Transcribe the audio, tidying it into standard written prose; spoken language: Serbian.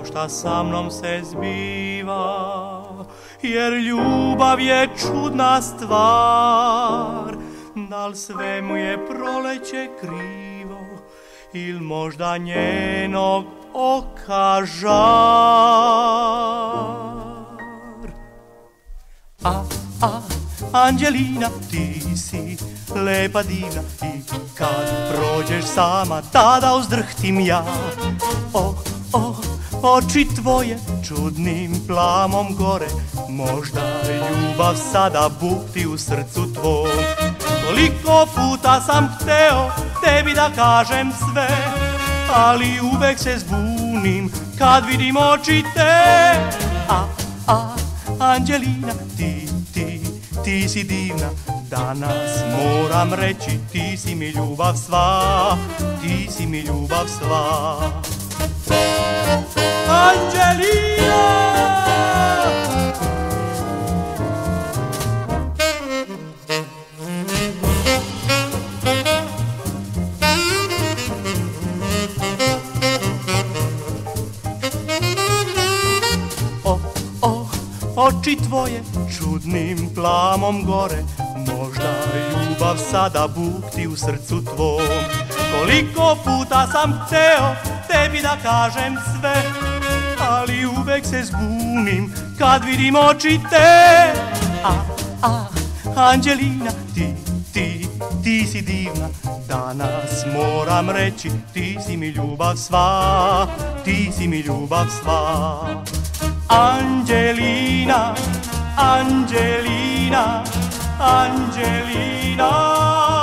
znao šta sa mnom se zbiva, jer ljubav je čudna stvar. Dal sve mu je proleće krivo, il možda njenog oka žar. Anđelina, ti si lepa divna i kad prođeš sama, tada uzdrhtim ja. Oči tvoje čudnim plamom gore, možda ljubav sada bukti u srcu tvom. Koliko puta sam hteo tebi da kažem sve, ali uvek se zbunim kad vidim oči te. Anđelina, ti si divna, danas moram reći, ti si mi ljubav sva, ti si mi ljubav sva. Anđelina! Oči tvoje čudnim plamom gore, možda ljubav sada bukti u srcu tvom. Koliko puta sam hteo tebi da kažem sve, ali uvek se zbunim kad vidim oči te. Anđelina, ti si divna, danas moram reći, ti si mi ljubav sva, ti si mi ljubav sva. Anđelina, Anđelina, Anđelina.